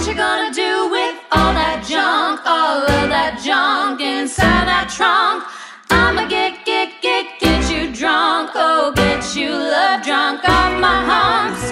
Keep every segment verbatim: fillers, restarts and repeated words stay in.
What you gonna do with all that junk, all of that junk inside that trunk? I'ma get, get, get, get you drunk, oh, get you love drunk off my humps.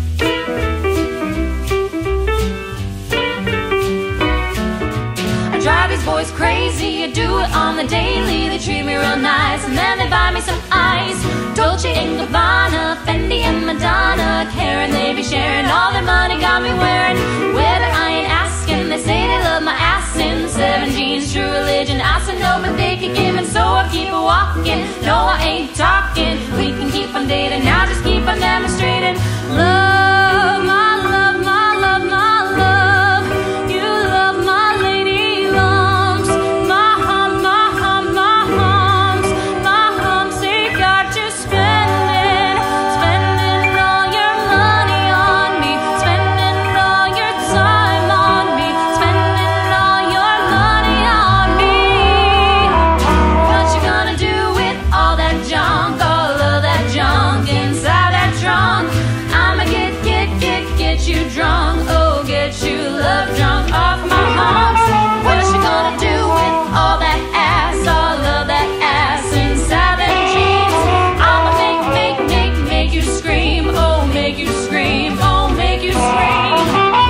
I drive these boys crazy, you do it on the daily. They treat me real nice and then they buy me some ice. Dolce and Gabbana, Fendi and Madonna, Karen, they be sharing all their money, got me wearing. Whether I ain't asking, they say they love my ass in seven jeans, true religion. I said no, but they keep giving, so I keep walking. No, I ain't talking, we can keep on dating, now just keep on demonstrating. Love, my love, my love, my love. You love my lady lumps, my hump, my hump, my humps, my humps. They got you spending, spending all your money on me, spending all your time on me, spending all your money on me. What you gonna do with all that junk, all of that junk inside that trunk? I'ma get, get, get, get you drunk, oh, get you love drunk off my humps. What you gonna do with all that ass, all of that ass inside them jeans? I'ma make, make, make, make you scream, oh, make you scream, oh, make you scream.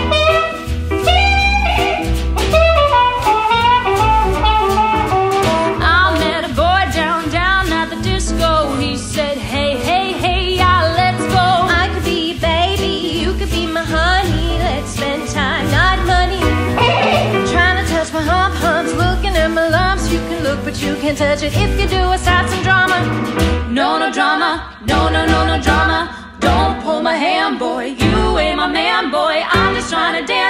I met a boy down, down at the disco. He said, hey, hey, hey, yeah, let's go. I could be your baby, you could be my honey. Let's spend time, not money. Trying to touch my hump humps, looking at my lumps. You can look, but you can't touch it. If you do, I start some drama. No, no drama, no, no, no, no drama. Don't pull my hand, boy, you ain't my man, boy. I'm just trying to dance.